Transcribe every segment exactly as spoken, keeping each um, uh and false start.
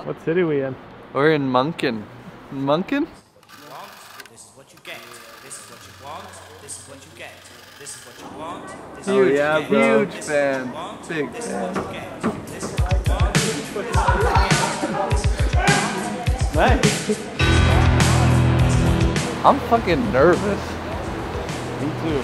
What city are we in? We're in Munkin. Munkin? This is what you get. This is what you want. This is what you get. This is what you want. This Huge, is what you yeah, get. bro. This is fan. what you want. Big This fan. is what you get. This is what you want. This is what you get. Nice. I'm fucking nervous. Me too.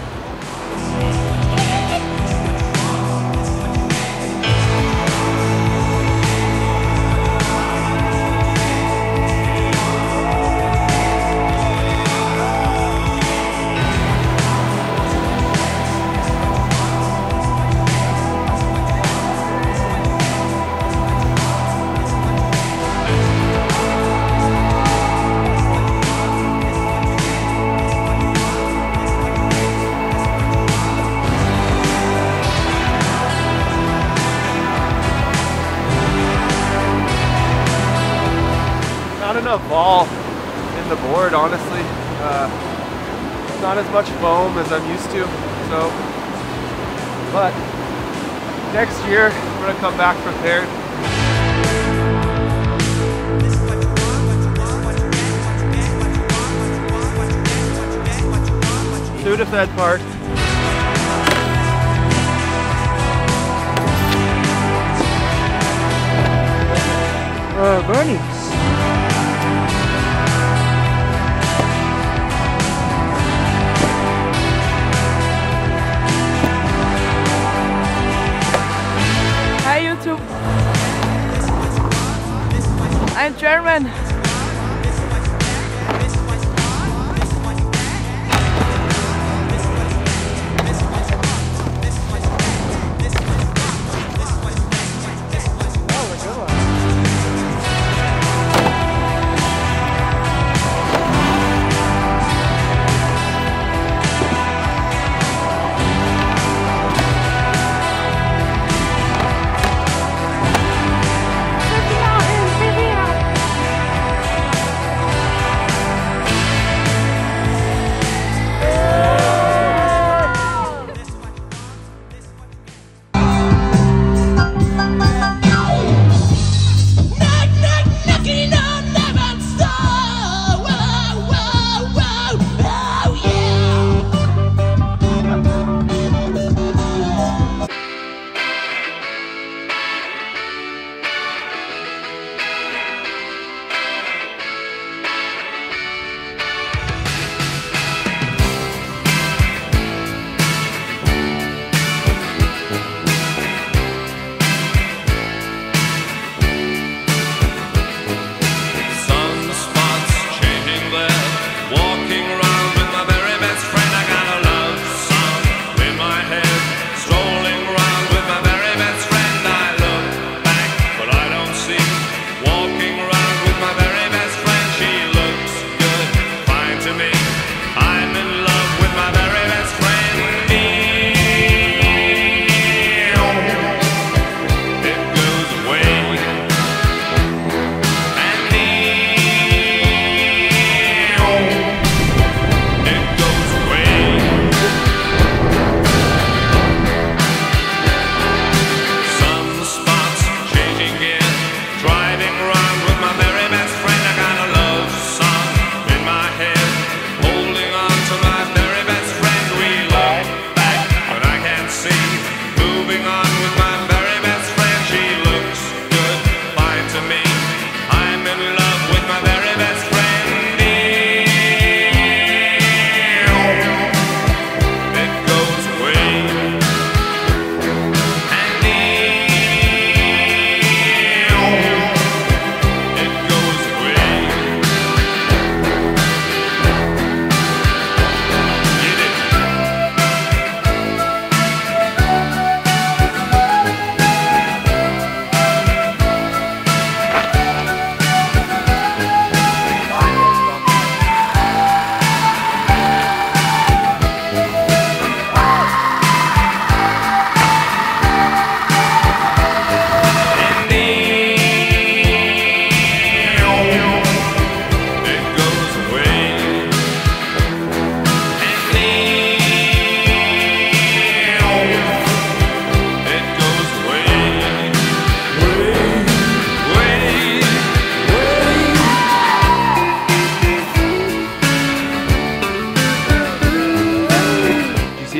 Not enough ball in the board, honestly. Uh, not as much foam as I'm used to, so. But next year, I'm gonna come back prepared. Sudafed Park. Uh, Werni. Hi YouTube. I'm German.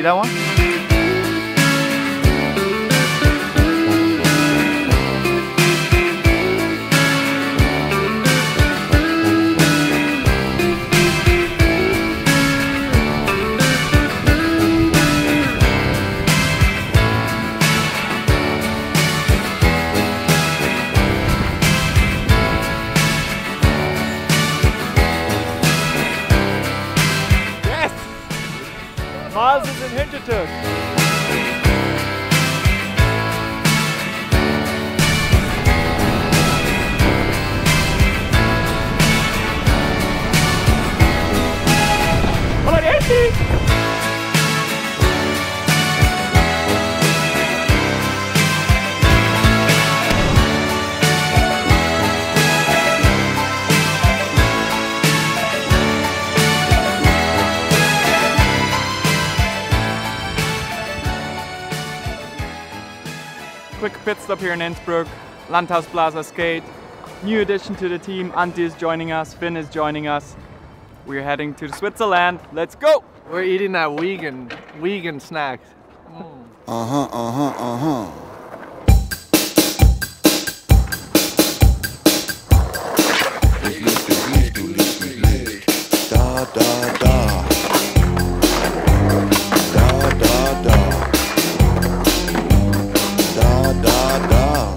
that one? Miles is in Hintertux. Hola, Antti! Quick pit stop here in Innsbruck, Landhaus Plaza skate. New addition to the team, Antti is joining us, Finn is joining us. We're heading to Switzerland, let's go! We're eating that vegan, vegan snack. Mm. Uh-huh, uh-huh, uh-huh. Da, da, da. Da, da, da. Da, da, da.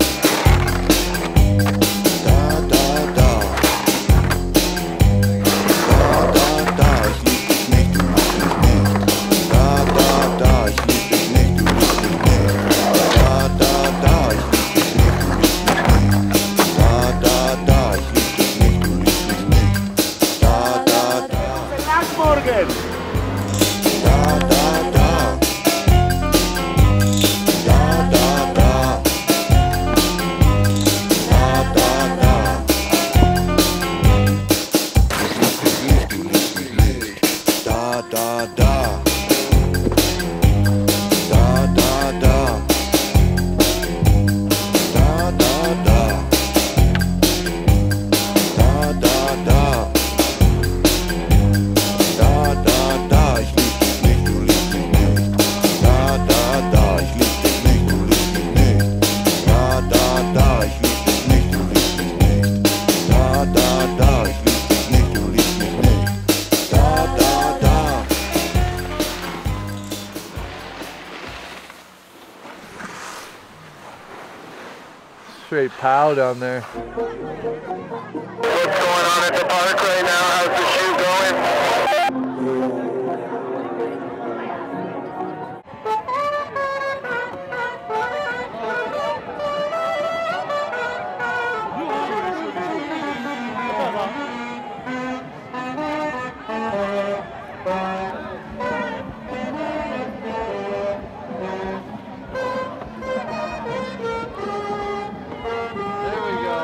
Da, da, da. Da, da, da. Ich lieb dich nicht, du liebst mich nicht. Da, da, da. Ich lieb dich nicht, du liebst mich nicht. Da, da, da. Ich lieb dich nicht, du liebst mich nicht. Da, da, da. Ich lieb dich nicht, du liebst mich nicht. Da, da, da. Nachtmorgen! Da, da, da. Da, da, da. Da, da, da. Ich lieb dich nicht, du liebst mich nicht. Da, da, da. Da, da, da. Da, da, da. Da, da, da. Da, da, da. Ich lieb dich nicht, du liebst mich nicht. Da, da, da. Ich lieb dich nicht, du liebst mich nicht. Da, da, da. Ich lieb dich nicht, du liebst mich nicht. Da, da, da. Ich lieb dich nicht, du liebst mich nicht. Da, da, da. Straight pow down there. What's going on at the park right now? How's the shoe going? There we go.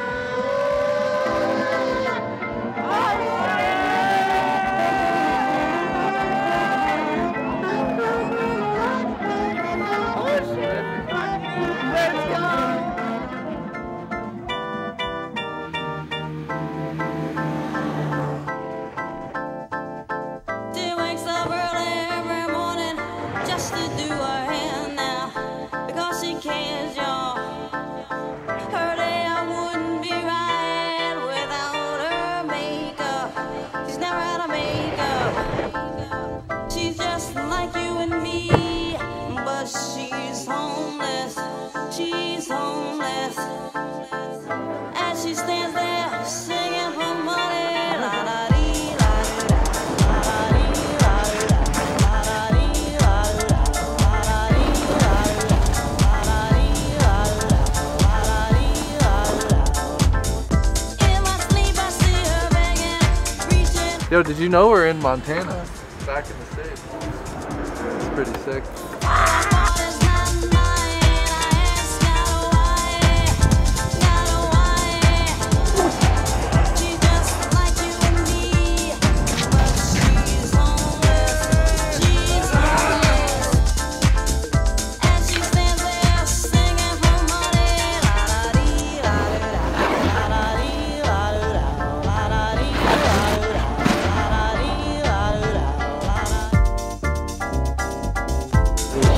She wakes up early every morning just to do her hair now because she cares, y'all. Her day wouldn't be right without her makeup. She's never had a makeup. She's just like you and me, but she's homeless. She's homeless. As she stands there singing for money, la la dee la dee la la dee la la dee la la dee la la la dee la la. In my sleep I see her begging, reaching. Yo, did you know we're in Montana? Back in the States. It's pretty sick.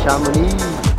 Chamonix.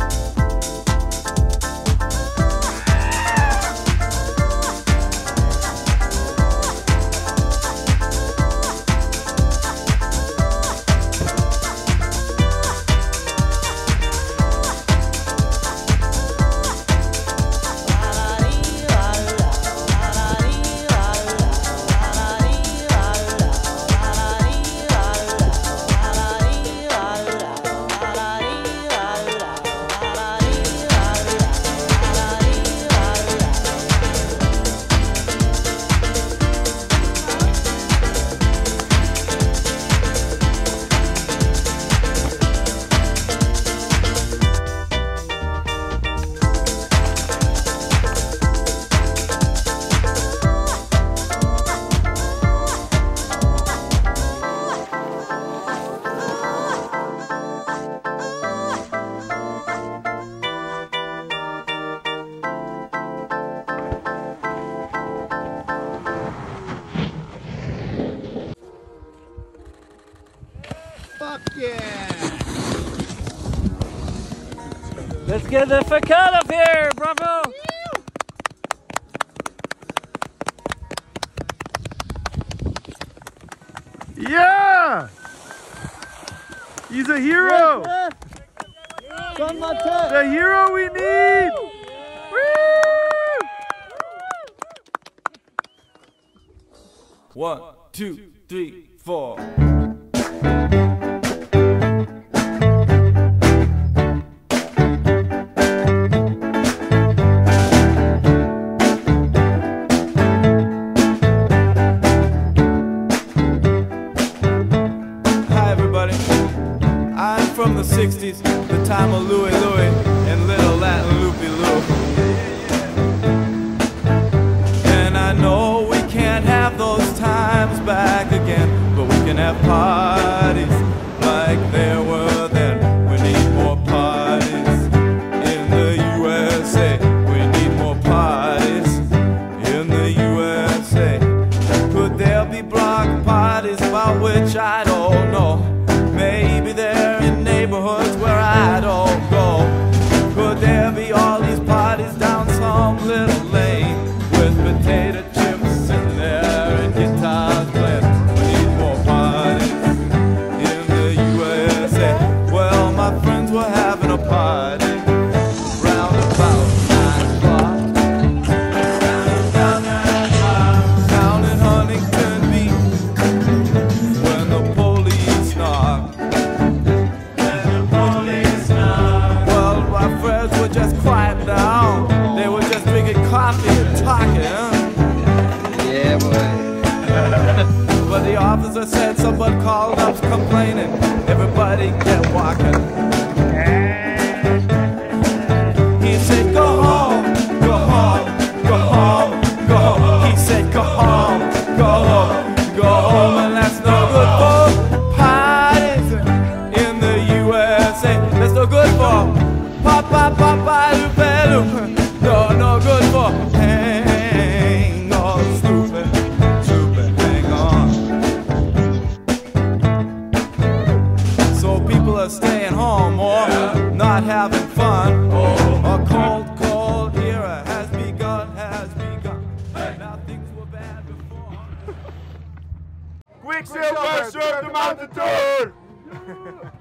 Let's get the facade up here, bravo! Yeah! He's a hero! The hero we need! Woo! One, two, three, four. From the sixties, the time of Louie Louie and Little Latin Loopy Loo. And I know we can't have those times back again, but we can have parties like there were then. We need more parties in the U S A. We need more parties in the U S A. Could there be block parties about which I don't know? Maybe they're in neighborhoods where I don't go. Could there be all these parties down some little lane with potato chips in there and guitars playing? We need more parties in the U S A. Well, my friends were having a party round about nine o'clock. Round about nine o'clock. Down in Huntington Beach when the police knocked. Just quiet down. They were just drinking coffee and talking. Yeah, boy. But the officer said someone called up complaining. Everybody get walking. He said, go home, go home, go home, go home. He said, go home, go home, go home. And that's no good for parties in the U S A. That's no good for Papa, papa, loopelu. No, no good for hang on, stupid, stupid, hang on. So people are staying home or not having fun. A cold, cold era has begun, has begun. Now things were bad before. Quiksilver, serve the mountain tour!